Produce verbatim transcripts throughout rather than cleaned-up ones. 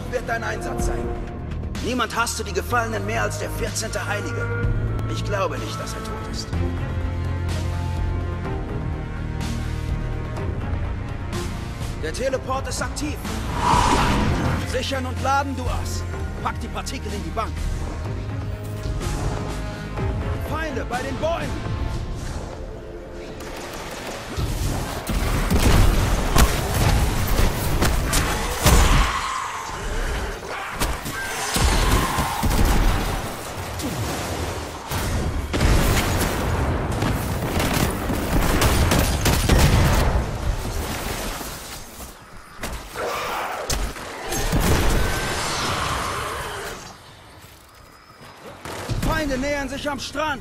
wird dein Einsatz sein. Niemand hasste die Gefallenen mehr als der vierzehnte Heilige. Ich glaube nicht, dass er tot ist. Der Teleport ist aktiv. Sichern und laden, du Ass. Pack die Partikel in die Bank. Feinde bei den Bäumen. Feinde nähern sich am Strand.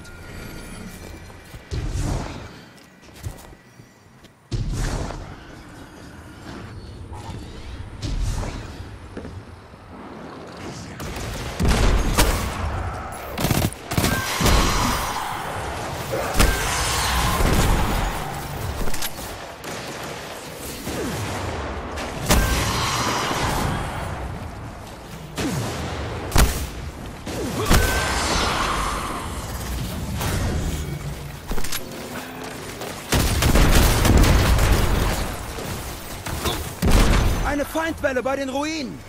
Eine Feindwelle bei den Ruinen.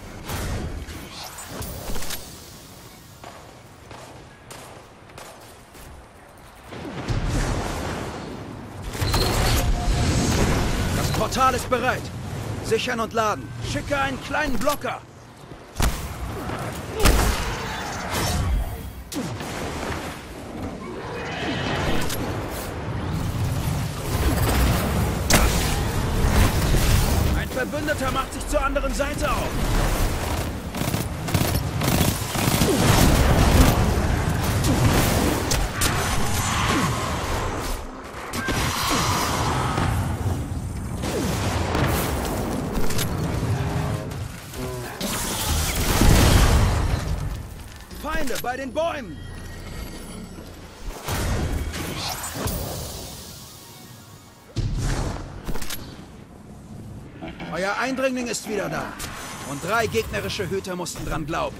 Das Portal ist bereit. Sichern und laden. Schicke einen kleinen Blocker. Verbündeter macht sich zur anderen Seite auf. Feinde bei den Bäumen. Euer Eindringling ist wieder da. Und drei gegnerische Hüter mussten dran glauben.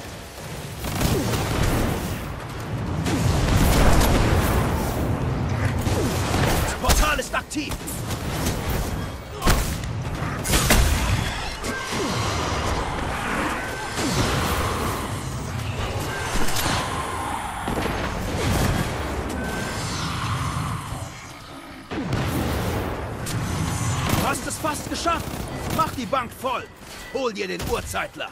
Das Portal ist aktiv. Du hast es fast geschafft. Mach die Bank voll. Hol dir den Urzeitler.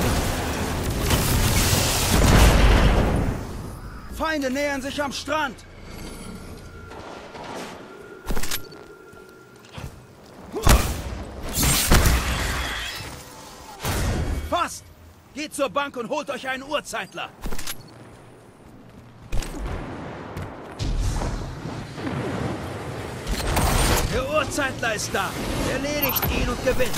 Feinde nähern sich am Strand. Fast. Geht zur Bank und holt euch einen Urzeitler. Der Urzeitler ist da. Erledigt ihn und gewinnt.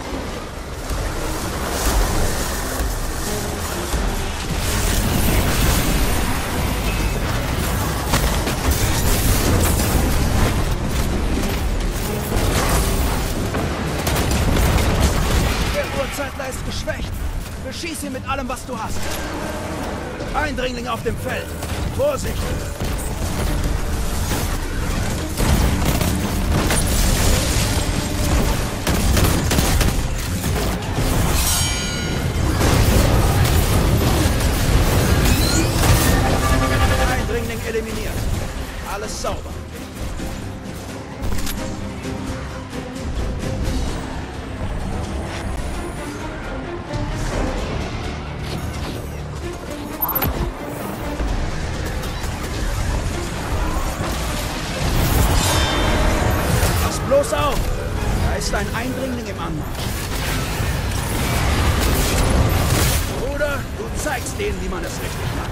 Der Urzeitler ist geschwächt. Beschieß ihn mit allem, was du hast. Eindringling auf dem Feld. Vorsicht! Eliminiert. Alles sauber. Pass bloß auf! Da ist ein Eindringling im Anmarsch. Bruder, du zeigst denen, wie man es richtig macht.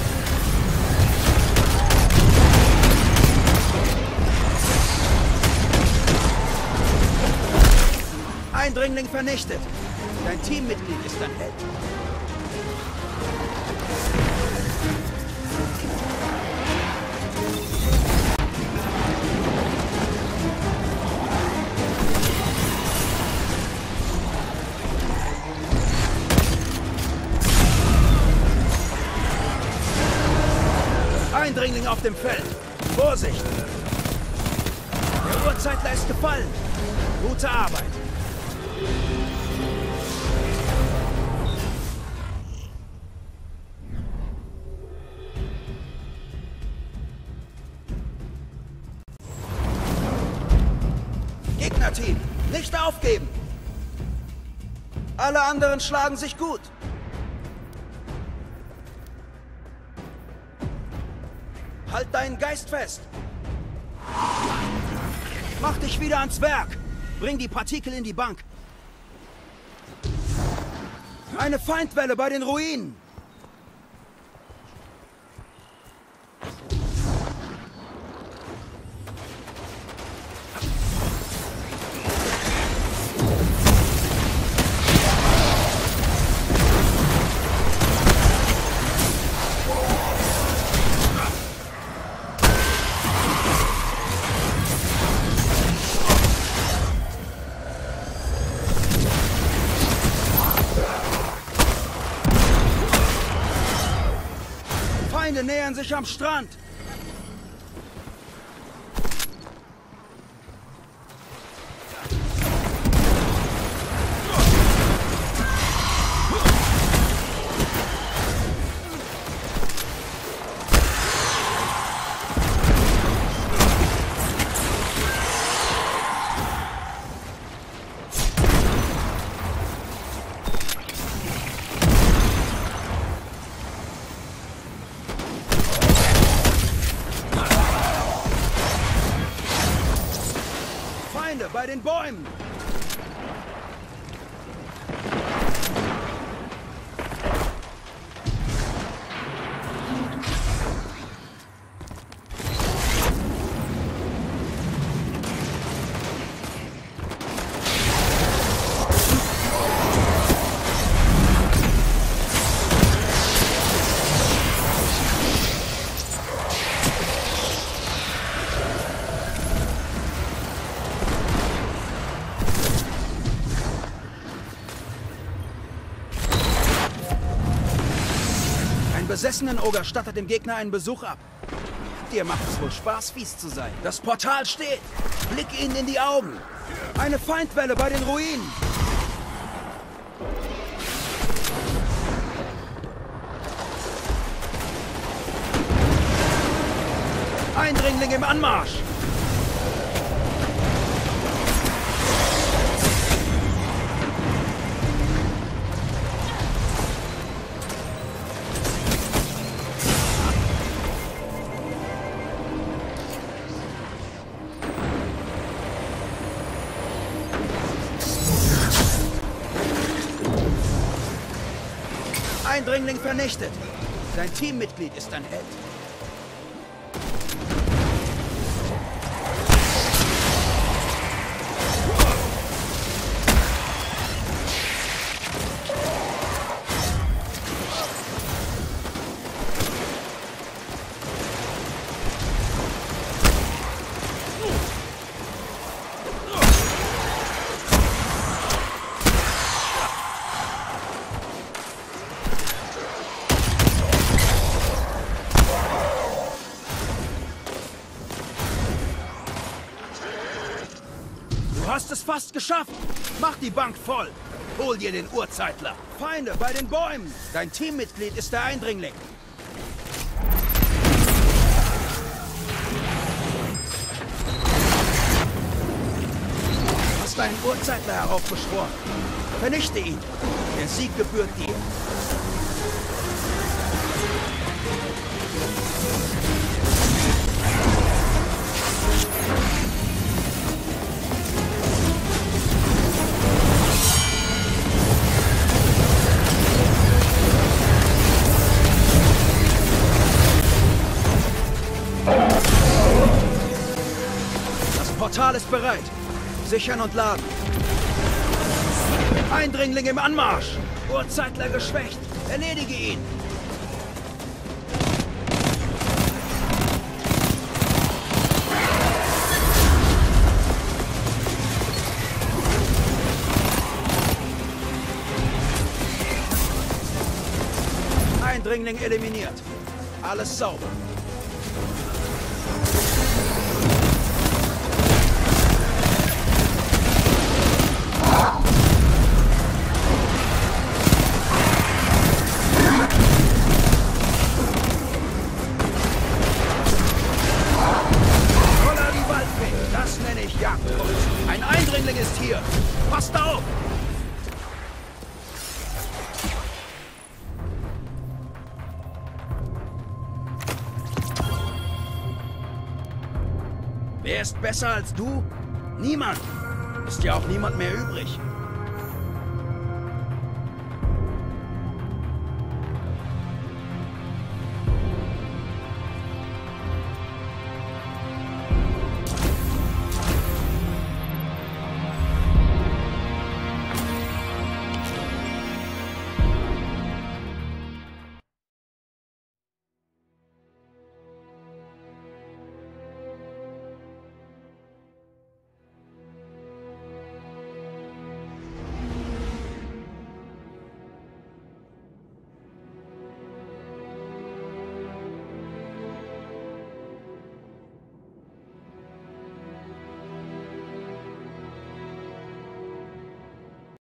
Eindringling vernichtet. Dein Teammitglied ist ein Held. Eindringling auf dem Feld. Vorsicht! Der Urzeitler ist gefallen. Gute Arbeit. Gegnerteam, nicht aufgeben! Alle anderen schlagen sich gut. Halt deinen Geist fest. Mach dich wieder ans Werk. Bring die Partikel in die Bank. Eine Feindwelle bei den Ruinen. Feinde nähern sich am Strand. Bei den Bäumen! Besessenen Oger stattet dem Gegner einen Besuch ab. Dir macht es wohl Spaß, fies zu sein. Das Portal steht. Blick ihnen in die Augen. Eine Feindwelle bei den Ruinen. Eindringling im Anmarsch. Eindringling vernichtet. Dein Teammitglied ist ein Held. Du hast es fast geschafft. Mach die Bank voll. Hol dir den Urzeitler. Feinde bei den Bäumen. Dein Teammitglied ist der Eindringling. Du hast deinen Urzeitler heraufbeschworen. Vernichte ihn. Der Sieg gebührt dir. Das Portal ist bereit. Sichern und laden. Eindringling im Anmarsch. Urzeitler geschwächt. Erledige ihn. Eindringling eliminiert. Alles sauber. Voller wie Waldfee, das nenne ich Jagdkunst. Ein Eindringling ist hier. Passt auf! Wer ist besser als du? Niemand. Ist ja auch niemand mehr übrig.